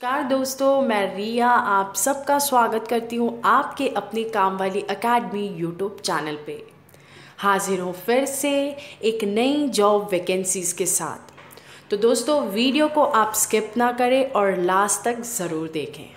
नमस्कार दोस्तों, मैं रिया आप सबका स्वागत करती हूँ आपके अपने काम वाली एकेडमी यूट्यूब चैनल पे। हाजिर हूँ फिर से एक नई जॉब वैकेंसीज़ के साथ। तो दोस्तों वीडियो को आप स्किप ना करें और लास्ट तक ज़रूर देखें।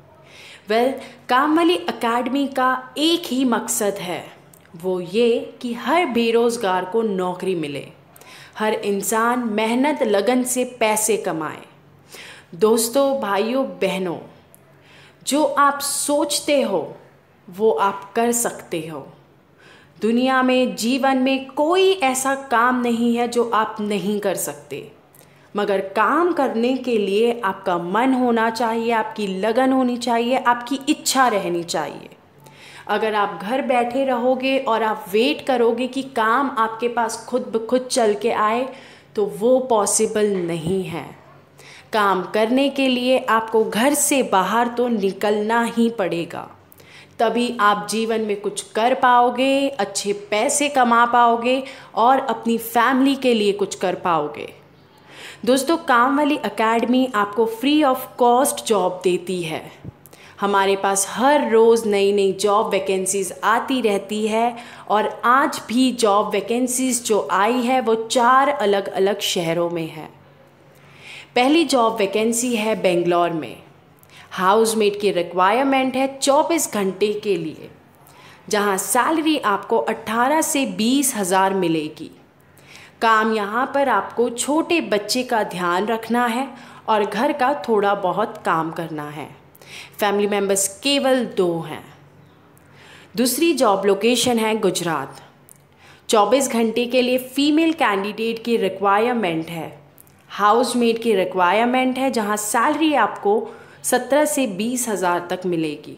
काम वाली एकेडमी का एक ही मकसद है, वो ये कि हर बेरोज़गार को नौकरी मिले, हर इंसान मेहनत लगन से पैसे कमाए। दोस्तों, भाइयों बहनों, जो आप सोचते हो वो आप कर सकते हो। दुनिया में, जीवन में कोई ऐसा काम नहीं है जो आप नहीं कर सकते, मगर काम करने के लिए आपका मन होना चाहिए, आपकी लगन होनी चाहिए, आपकी इच्छा रहनी चाहिए। अगर आप घर बैठे रहोगे और आप वेट करोगे कि काम आपके पास खुद ब खुद चल के आए, तो वो पॉसिबल नहीं है। काम करने के लिए आपको घर से बाहर तो निकलना ही पड़ेगा, तभी आप जीवन में कुछ कर पाओगे, अच्छे पैसे कमा पाओगे और अपनी फैमिली के लिए कुछ कर पाओगे। दोस्तों, काम वाली एकेडमी आपको फ्री ऑफ कॉस्ट जॉब देती है। हमारे पास हर रोज़ नई नई जॉब वैकेंसीज़ आती रहती है और आज भी जॉब वैकेंसीज़ जो आई है वो 4 अलग अलग शहरों में है। पहली जॉब वैकेंसी है बेंगलोर में। हाउसमेट की रिक्वायरमेंट है 24 घंटे के लिए, जहां सैलरी आपको 18 से 20 हज़ार मिलेगी। काम यहां पर आपको छोटे बच्चे का ध्यान रखना है और घर का थोड़ा बहुत काम करना है। फैमिली मेंबर्स केवल 2 हैं। दूसरी जॉब लोकेशन है गुजरात। 24 घंटे के लिए फीमेल कैंडिडेट की रिक्वायरमेंट है। हाउसमेट की रिक्वायरमेंट है, जहां सैलरी आपको 17 से 20 हज़ार तक मिलेगी।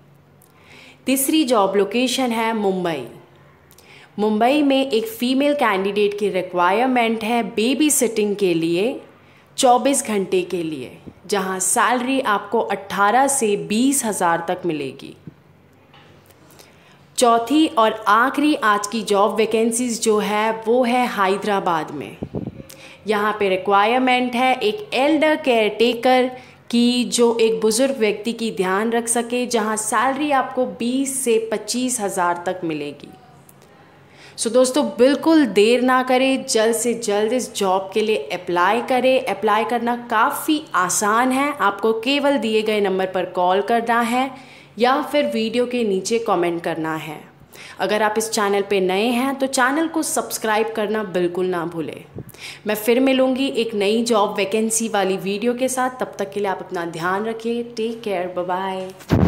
तीसरी जॉब लोकेशन है मुंबई। मुंबई में एक फ़ीमेल कैंडिडेट की रिक्वायरमेंट है बेबी सिटिंग के लिए 24 घंटे के लिए, जहां सैलरी आपको 18 से 20 हज़ार तक मिलेगी। चौथी और आखिरी आज की जॉब वैकेंसीज़ जो है वो है हैदराबाद में। यहाँ पे रिक्वायरमेंट है एक एल्डर केयर टेकर की, जो एक बुज़ुर्ग व्यक्ति की ध्यान रख सके, जहाँ सैलरी आपको 20 से 25 हज़ार तक मिलेगी। सो दोस्तों, बिल्कुल देर ना करें, जल्द से जल्द इस जॉब के लिए अप्लाई करें। अप्लाई करना काफ़ी आसान है। आपको केवल दिए गए नंबर पर कॉल करना है या फिर वीडियो के नीचे कमेंट करना है। अगर आप इस चैनल पे नए हैं तो चैनल को सब्सक्राइब करना बिल्कुल ना भूलें। मैं फिर मिलूँगी एक नई जॉब वैकेंसी वाली वीडियो के साथ। तब तक के लिए आप अपना ध्यान रखिए। Take care, bye bye.